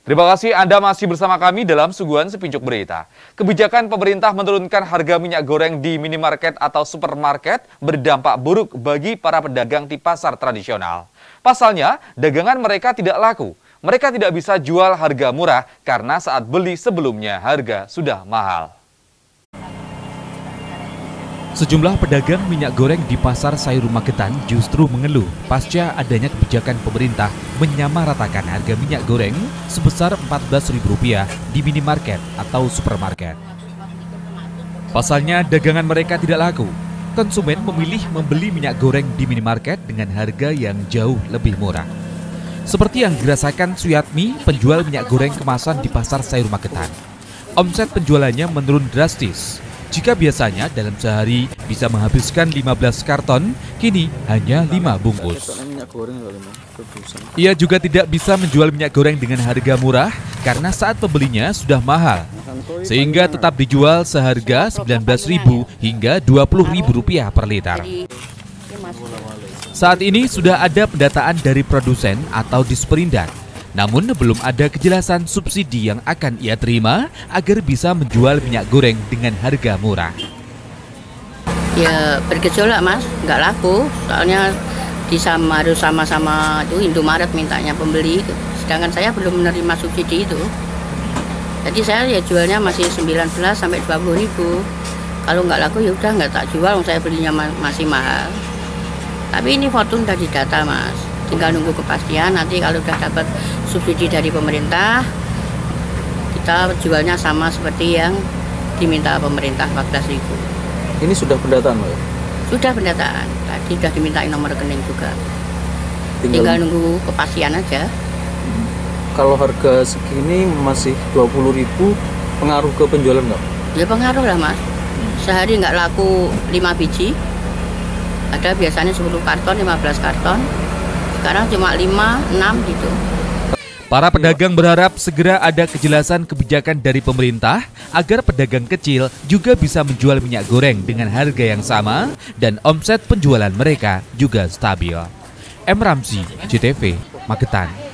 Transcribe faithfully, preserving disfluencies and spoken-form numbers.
Terima kasih Anda masih bersama kami dalam suguhan Sepincuk Berita. Kebijakan pemerintah menurunkan harga minyak goreng di minimarket atau supermarket berdampak buruk bagi para pedagang di pasar tradisional. Pasalnya, dagangan mereka tidak laku. Mereka tidak bisa jual harga murah karena saat beli sebelumnya harga sudah mahal. Sejumlah pedagang minyak goreng di Pasar Sayur Magetan justru mengeluh pasca adanya kebijakan pemerintah menyamaratakan harga minyak goreng sebesar empat belas ribu rupiah di minimarket atau supermarket. Pasalnya dagangan mereka tidak laku. Konsumen memilih membeli minyak goreng di minimarket dengan harga yang jauh lebih murah. Seperti yang dirasakan Suyatmi, penjual minyak goreng kemasan di Pasar Sayur Magetan. Omset penjualannya menurun drastis. Jika biasanya dalam sehari bisa menghabiskan lima belas karton, kini hanya lima bungkus. Ia juga tidak bisa menjual minyak goreng dengan harga murah karena saat pembelinya sudah mahal, sehingga tetap dijual seharga sembilan belas ribu hingga dua puluh ribu rupiah per liter. Saat ini sudah ada pendataan dari produsen atau Disperindak. Namun belum ada kejelasan subsidi yang akan ia terima agar bisa menjual minyak goreng dengan harga murah. Ya bergejolak mas, nggak laku. Soalnya di sama harus sama-sama itu Indomaret mintanya pembeli, sedangkan saya belum menerima subsidi itu. Jadi saya ya jualnya masih sembilan belas sampai dua puluh ribu. Kalau nggak laku ya udah nggak tak jual, saya belinya ma masih mahal. Tapi ini Fortune udah didata mas. Tinggal nunggu kepastian, nanti kalau udah dapat subsidi dari pemerintah, kita jualnya sama seperti yang diminta pemerintah empat belas ribu. Ini sudah pendataan, Mbak? Sudah pendataan, tadi sudah dimintain nomor rekening juga. Tinggal, Tinggal nunggu kepastian aja. Kalau harga segini masih dua puluh ribu, pengaruh ke penjualan nggak? Ya pengaruh lah mas, sehari nggak laku lima biji, ada biasanya sepuluh karton, lima belas karton. Sekarang cuma lima, enam gitu. Para pedagang berharap segera ada kejelasan kebijakan dari pemerintah agar pedagang kecil juga bisa menjual minyak goreng dengan harga yang sama dan omset penjualan mereka juga stabil. M. Ramzi, C T V, Magetan.